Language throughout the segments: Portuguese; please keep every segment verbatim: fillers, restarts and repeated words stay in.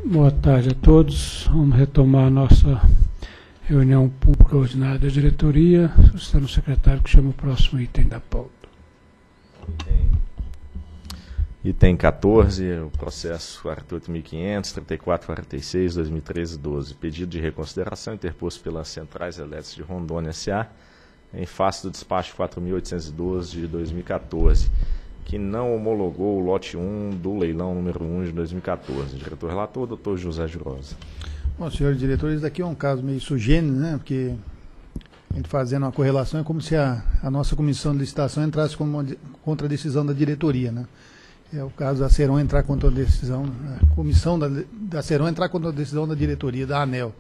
Boa tarde a todos. Vamos retomar a nossa reunião pública ordinária da diretoria. Solicitando o secretário que chama o próximo item da pauta. Item quatorze, o processo quarenta e oito mil quinhentos, trinta e quatro quarenta e seis, dois mil e treze, doze. Pedido de reconsideração interposto pelas Centrais Elétricas de Rondônia S A em face do despacho quatro mil oitocentos e doze de dois mil e quatorze, que não homologou o lote um do leilão número um de dois mil e quatorze. Diretor relator, doutor José Jurosa. Bom, senhores diretores, daqui é um caso meio sugênero, né? Porque a gente fazendo uma correlação é como se a, a nossa comissão de licitação entrasse como uma, contra a decisão da diretoria, né? É o caso da Ceron entrar contra a decisão, a comissão da, da Ceron entrar contra a decisão da diretoria, da ANEEL.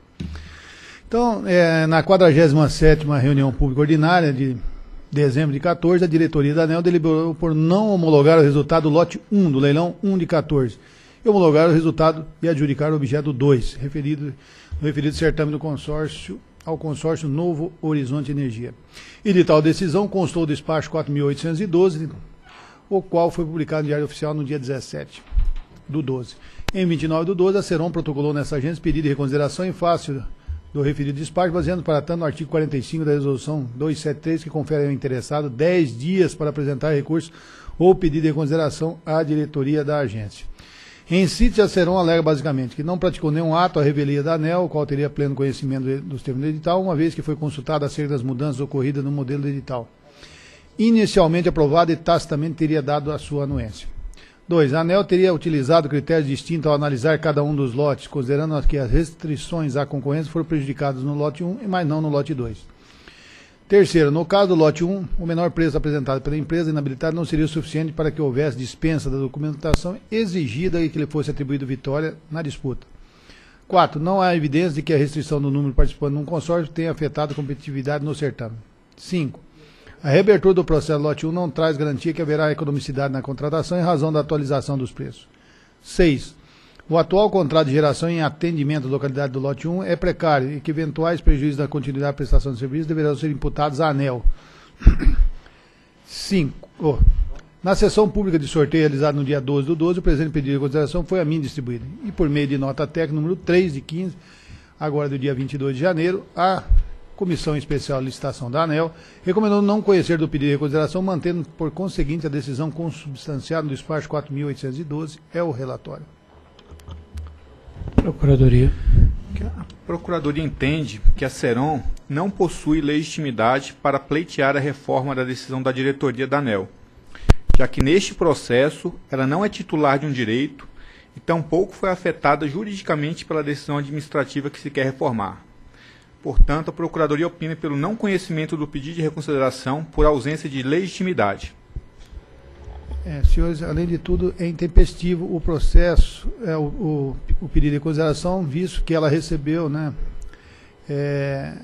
Então, é, na quadragésima sétima reunião pública ordinária de dezembro de quatorze, a diretoria da ANEEL deliberou por não homologar o resultado do lote um do leilão um de quatorze e homologar o resultado e adjudicar o objeto dois, referido, no referido certame do consórcio ao consórcio Novo Horizonte Energia. E de tal decisão constou o despacho quatro mil oitocentos e doze, o qual foi publicado no Diário Oficial no dia dezessete do doze. Em vinte e nove do doze, a Ceron protocolou nessa agência pedido de reconsideração em face do referido despacho, baseando para tanto no artigo quarenta e cinco da resolução duzentos e setenta e três, que confere ao interessado dez dias para apresentar recurso ou pedido de reconsideração à diretoria da agência. Em síntese, a Ceron alega basicamente que não praticou nenhum ato à revelia da ANEEL, o qual teria pleno conhecimento dos termos do edital, uma vez que foi consultado acerca das mudanças ocorridas no modelo do edital, inicialmente aprovado e tacitamente teria dado a sua anuência. dois. A ANEEL teria utilizado critérios distintos ao analisar cada um dos lotes, considerando que as restrições à concorrência foram prejudicadas no lote um, mas não no lote dois. Terceiro, no caso do lote um, o menor preço apresentado pela empresa inabilitada não seria o suficiente para que houvesse dispensa da documentação exigida e que lhe fosse atribuído vitória na disputa. quatro. Não há evidência de que a restrição do número de participantes num consórcio tenha afetado a competitividade no certame. cinco. A reabertura do processo lote um não traz garantia que haverá economicidade na contratação em razão da atualização dos preços. seis. O atual contrato de geração em atendimento à localidade do lote um é precário e que eventuais prejuízos na continuidade da prestação de serviços deverão ser imputados à ANEEL. cinco. Oh. Na sessão pública de sorteio realizada no dia doze do doze, o presente pedido de consideração foi a mim distribuído. E por meio de nota técnica número três de quinze, agora do dia vinte e dois de janeiro, a Comissão Especial de Licitação da ANEEL recomendou não conhecer do pedido de reconsideração, mantendo por conseguinte a decisão consubstanciada no despacho quatro mil oitocentos e doze, é o relatório. Procuradoria. A Procuradoria entende que a Ceron não possui legitimidade para pleitear a reforma da decisão da diretoria da ANEEL, já que neste processo ela não é titular de um direito e tampouco foi afetada juridicamente pela decisão administrativa que se quer reformar. Portanto, a Procuradoria opina pelo não conhecimento do pedido de reconsideração por ausência de legitimidade. É, senhores, além de tudo, é intempestivo o processo, é, o, o, o pedido de reconsideração, visto que ela recebeu, né, é,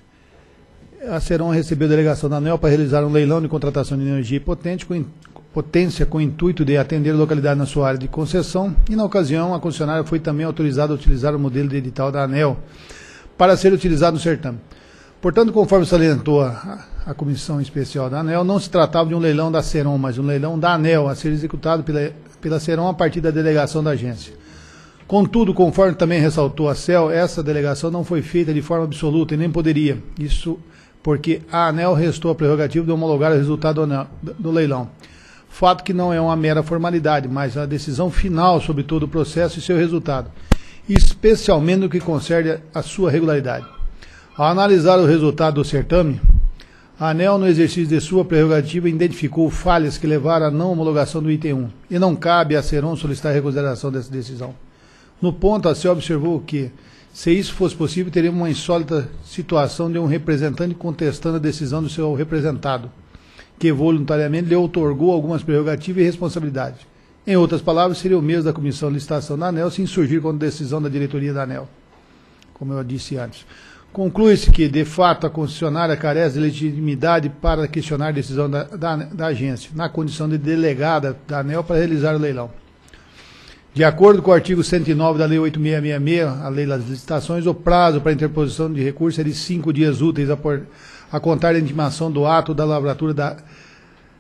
a Ceron recebeu a delegação da ANEEL para realizar um leilão de contratação de energia potente, com, potência com o intuito de atender a localidade na sua área de concessão, e na ocasião a concessionária foi também autorizada a utilizar o modelo de edital da ANEEL para ser utilizado no certame. Portanto, conforme salientou a, a Comissão Especial da ANEEL, não se tratava de um leilão da Ceron, mas um leilão da ANEEL a ser executado pela, pela Ceron a partir da delegação da agência. Contudo, conforme também ressaltou a C E L, essa delegação não foi feita de forma absoluta e nem poderia. Isso porque a ANEEL restou a prerrogativa de homologar o resultado do, do leilão. Fato que não é uma mera formalidade, mas a decisão final sobre todo o processo e seu resultado, especialmente no que concerne a sua regularidade. Ao analisar o resultado do certame, a ANEEL, no exercício de sua prerrogativa, identificou falhas que levaram à não homologação do item um, e não cabe à Ceron solicitar a reconsideração dessa decisão. No ponto, a C E L observou que, se isso fosse possível, teríamos uma insólita situação de um representante contestando a decisão do seu representado, que voluntariamente lhe outorgou algumas prerrogativas e responsabilidades. Em outras palavras, seria o mesmo da Comissão de Licitação da ANEEL se insurgir contra a decisão da diretoria da ANEEL, como eu disse antes. Conclui-se que, de fato, a concessionária carece de legitimidade para questionar a decisão da, da, da agência, na condição de delegada da ANEEL para realizar o leilão. De acordo com o artigo cento e nove da Lei oito mil seiscentos e sessenta e seis, a Lei das Licitações, o prazo para interposição de recurso é de cinco dias úteis a, por, a contar da intimação do ato da lavratura da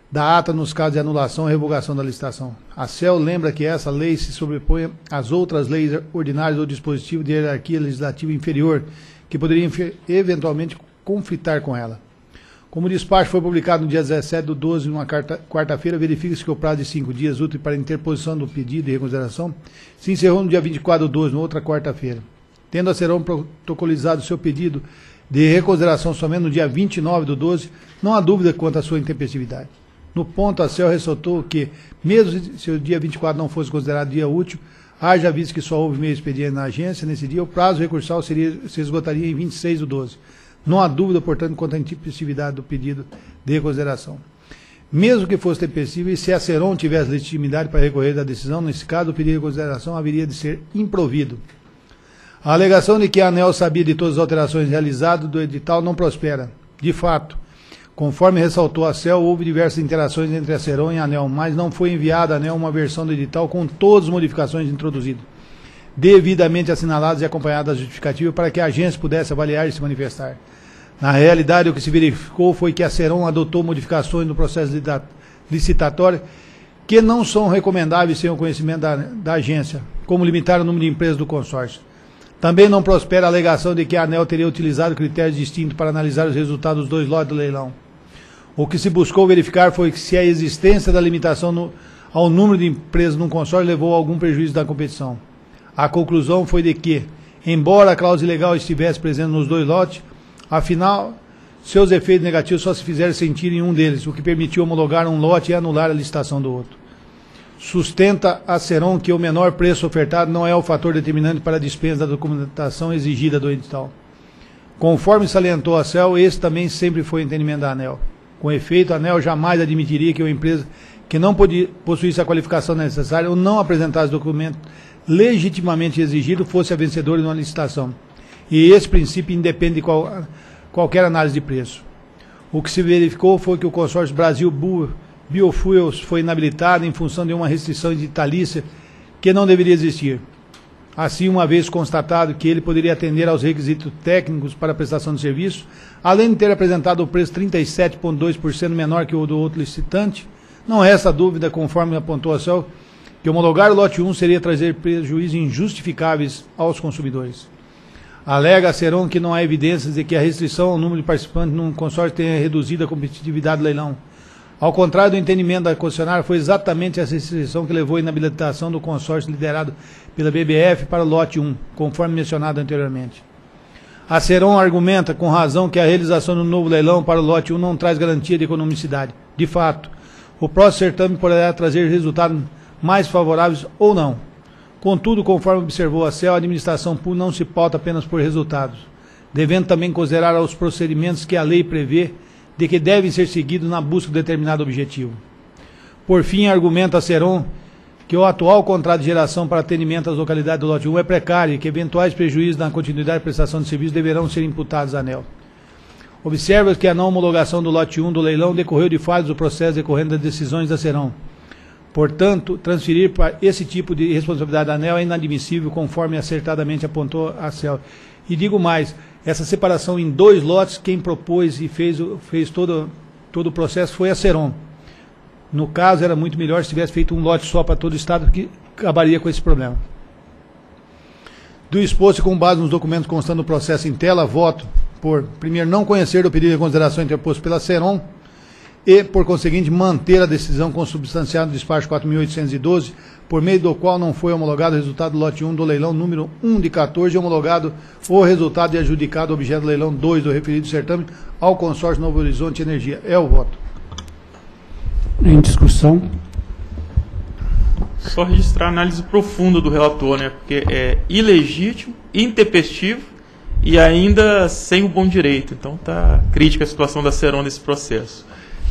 da ata nos casos de anulação ou revogação da licitação. A C E L lembra que essa lei se sobrepõe às outras leis ordinárias ou dispositivos de hierarquia legislativa inferior, que poderiam eventualmente conflitar com ela. Como o despacho foi publicado no dia dezessete do doze, numa quarta-feira, verifica-se que o prazo de cinco dias úteis para interposição do pedido de reconsideração se encerrou no dia vinte e quatro do doze, na outra quarta-feira. Tendo a Ceron protocolizado seu pedido de reconsideração somente no dia vinte e nove do doze, não há dúvida quanto à sua intempestividade. No ponto, a C E L ressaltou que, mesmo se o dia vinte e quatro não fosse considerado dia útil, haja visto que só houve meio expediente na agência, nesse dia o prazo recursal seria, se esgotaria em vinte e seis do doze. Não há dúvida, portanto, quanto à intempestividade do pedido de reconsideração. Mesmo que fosse tempestivo, e se a Ceron tivesse legitimidade para recorrer da decisão, nesse caso, o pedido de reconsideração haveria de ser improvido. A alegação de que a ANEEL sabia de todas as alterações realizadas do edital não prospera. De fato, conforme ressaltou a C E L, houve diversas interações entre a Ceron e a ANEEL, mas não foi enviada à ANEEL uma versão do edital com todas as modificações introduzidas, devidamente assinaladas e acompanhadas da justificativa para que a agência pudesse avaliar e se manifestar. Na realidade, o que se verificou foi que a Ceron adotou modificações no processo licitatório que não são recomendáveis sem o conhecimento da, da agência, como limitar o número de empresas do consórcio. Também não prospera a alegação de que a ANEEL teria utilizado critérios distintos para analisar os resultados dos dois lotes do leilão. O que se buscou verificar foi que se a existência da limitação no, ao número de empresas num consórcio levou a algum prejuízo da competição. A conclusão foi de que, embora a cláusula ilegal estivesse presente nos dois lotes, afinal, seus efeitos negativos só se fizeram sentir em um deles, o que permitiu homologar um lote e anular a licitação do outro. Sustenta a Ceron que o menor preço ofertado não é o fator determinante para a dispensa da documentação exigida do edital. Conforme salientou a C E L, esse também sempre foi o entendimento da ANEEL. Com efeito, a ANEEL jamais admitiria que uma empresa que não podia, possuísse a qualificação necessária ou não apresentasse documento legitimamente exigido fosse a vencedora de uma licitação. E esse princípio independe de qual, qualquer análise de preço. O que se verificou foi que o consórcio Brasil Biofuels foi inabilitado em função de uma restrição editalícia que não deveria existir. Assim, uma vez constatado que ele poderia atender aos requisitos técnicos para a prestação de serviço, além de ter apresentado o preço trinta e sete vírgula dois por cento menor que o do outro licitante, não resta dúvida, conforme apontou a C E L, que homologar o lote um seria trazer prejuízos injustificáveis aos consumidores. Alega a Ceron que não há evidências de que a restrição ao número de participantes num consórcio tenha reduzido a competitividade do leilão. Ao contrário do entendimento da concessionária, foi exatamente essa restrição que levou à inabilitação do consórcio liderado pela B B F para o lote um, conforme mencionado anteriormente. A Ceron argumenta com razão que a realização do novo leilão para o lote um não traz garantia de economicidade. De fato, o próximo certame poderá trazer resultados mais favoráveis ou não. Contudo, conforme observou a C E L, a administração pública não se pauta apenas por resultados, devendo também considerar os procedimentos que a lei prevê de que devem ser seguidos na busca de determinado objetivo. Por fim, argumenta a Ceron que o atual contrato de geração para atendimento às localidades do lote um é precário e que eventuais prejuízos na continuidade de prestação de serviços deverão ser imputados à ANEEL. Observa que a não homologação do lote um do leilão decorreu de falhas do processo decorrendo das decisões da Ceron. Portanto, transferir para esse tipo de responsabilidade da ANEEL é inadmissível, conforme acertadamente apontou a C E L. E digo mais, essa separação em dois lotes, quem propôs e fez, fez todo, todo o processo foi a Ceron. No caso, era muito melhor se tivesse feito um lote só para todo o Estado, que acabaria com esse problema. Do exposto, com base nos documentos constando do processo em tela, voto por, primeiro, não conhecer o pedido de consideração interposto pela Ceron e, por conseguinte, manter a decisão consubstanciada no despacho quatro mil oitocentos e doze, por meio do qual não foi homologado o resultado do lote um do leilão número um de quatorze e homologado o resultado e adjudicado objeto do leilão dois do referido certame ao consórcio Novo Horizonte Energia. É o voto. Em discussão. Só registrar a análise profunda do relator, né? Porque é ilegítimo, intempestivo e ainda sem o bom direito. Então está crítica a situação da Ceron nesse processo.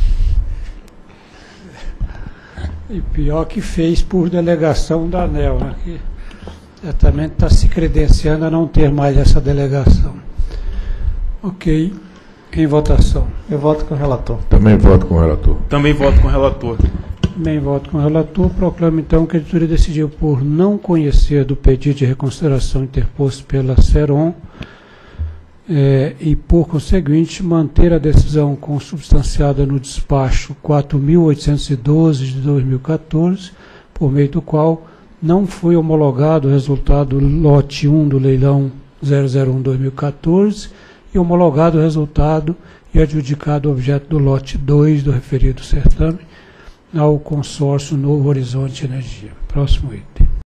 E pior que fez por delegação da ANEEL, né? Que certamente está se credenciando a não ter mais essa delegação. Ok. Em votação. Eu voto com o relator. Também voto com o relator. Também voto com o relator. Também voto com o relator. Proclamo então que a editoria decidiu por não conhecer do pedido de reconsideração interposto pela Ceron é, e, por conseguinte, manter a decisão consubstanciada no despacho quatro mil oitocentos e doze de dois mil e quatorze, por meio do qual não foi homologado o resultado do lote um do leilão zero zero um dois mil e quatorze e homologado o resultado e adjudicado o objeto do lote dois do referido certame ao consórcio Novo Horizonte Energia. Próximo item.